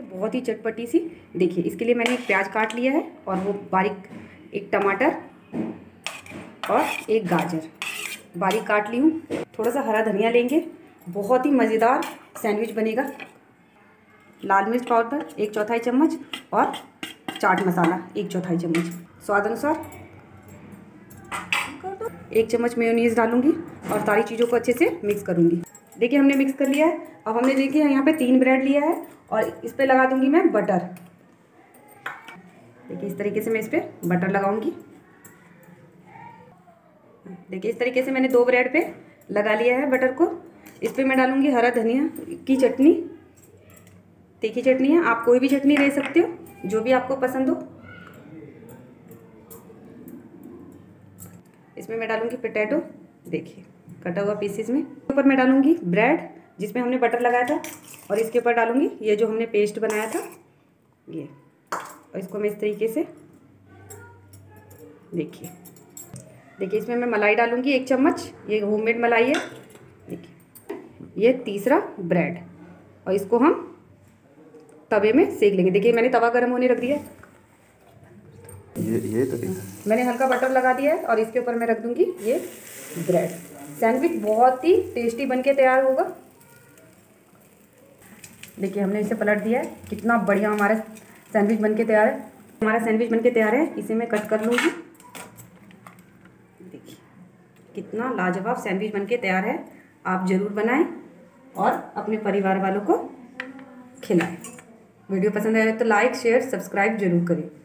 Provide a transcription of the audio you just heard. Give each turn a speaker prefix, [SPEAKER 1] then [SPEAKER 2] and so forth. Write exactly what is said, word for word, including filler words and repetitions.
[SPEAKER 1] बहुत ही चटपटी सी। देखिए इसके लिए मैंने एक प्याज काट लिया है और वो बारीक, एक टमाटर और एक गाजर बारीक काट ली हूँ। थोड़ा सा हरा धनिया लेंगे, बहुत ही मज़ेदार सैंडविच बनेगा। लाल मिर्च पाउडर एक चौथाई चम्मच और चाट मसाला एक चौथाई चम्मच, स्वाद अनुसार एक चम्मच मेयोनीज डालूंगी और सारी चीज़ों को अच्छे से मिक्स करूंगी। देखिए हमने मिक्स कर लिया है। अब हमने देखिए यहाँ पे तीन ब्रेड लिया है और इस पे लगा दूंगी मैं बटर। देखिए इस तरीके से मैं इस पे बटर लगाऊंगी। देखिए इस तरीके से मैंने दो ब्रेड पे लगा लिया है बटर को। इस पे मैं डालूंगी हरा धनिया की चटनी, तीखी चटनी है, आप कोई भी चटनी ले सकते हो जो भी आपको पसंद हो। इसमें मैं डालूंगी पोटैटो, देखिए कटा हुआ पीसेस में। ऊपर मैं डालूंगी ब्रेड जिसमें हमने बटर लगाया था और इसके ऊपर डालूंगी ये जो हमने पेस्ट बनाया था ये, और इसको मैं इस तरीके से देखिए देखिए इसमें मैं मलाई डालूंगी एक चम्मच, ये होममेड मलाई है। देखिए ये तीसरा ब्रेड और इसको हम तवे में सेक लेंगे। देखिए मैंने तवा गर्म होने रख दिया है।
[SPEAKER 2] ये ये तो
[SPEAKER 1] मैंने हल्का बटर लगा दिया है और इसके ऊपर मैं रख दूंगी ये ब्रेड। सैंडविच बहुत ही टेस्टी बनके तैयार होगा। देखिए हमने इसे पलट दिया है, कितना बढ़िया हमारा सैंडविच बनके तैयार है। हमारा सैंडविच बनके तैयार है, इसे मैं कट कर लूँगी। देखिए कितना लाजवाब सैंडविच बनके तैयार है। आप ज़रूर बनाएं और अपने परिवार वालों को खिलाएं। वीडियो पसंद आए तो लाइक शेयर सब्सक्राइब जरूर करें।